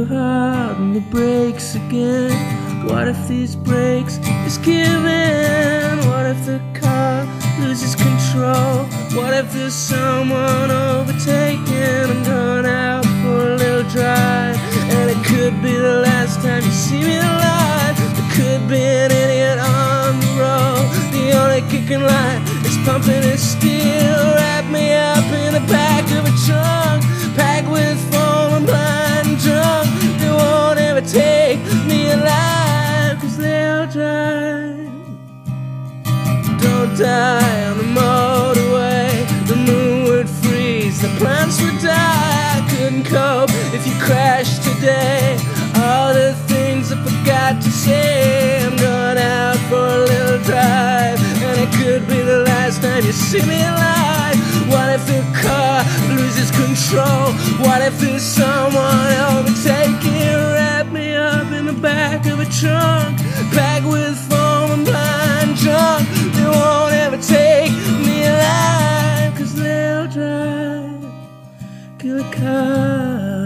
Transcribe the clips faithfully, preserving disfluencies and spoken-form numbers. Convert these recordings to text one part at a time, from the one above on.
hard on the brakes again? What if these brakes just give in? What if the car loses control? What if there's someone overtaking? I'm going out for a little drive, and it could be the last time you see me alive. There could be an idiot on the road. The only kicking light is pumping its steel. Wrap me up in the back of a trunk, packed with foam and blind and drunk. They won't ever take me alive, 'cause they'll drive. Don't die on the motorway. The moon would freeze, the plants would die. I couldn't cope if you crashed today. All the things I forgot to say. I'm going out for a little drive, and it could be the last time you see me alive. What if the car loses control? What if there's someone overtaking? Wrap me up in the back of a trunk, packed with foam and blind drunk. They won't ever take me alive, 'cause they'll drive killer cars.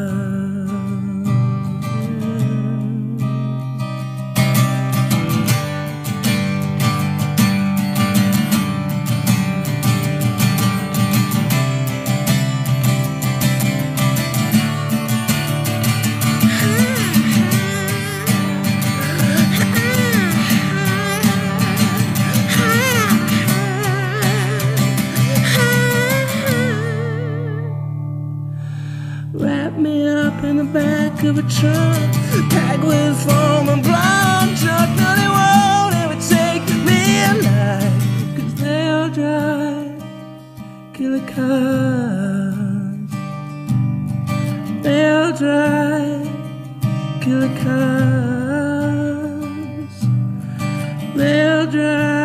Wrap me up in the back of a trunk, packed with foam and blonde drunk. No, they won't ever take me alive, 'cause they'll drive killer cars. They'll drive killer cars. They'll drive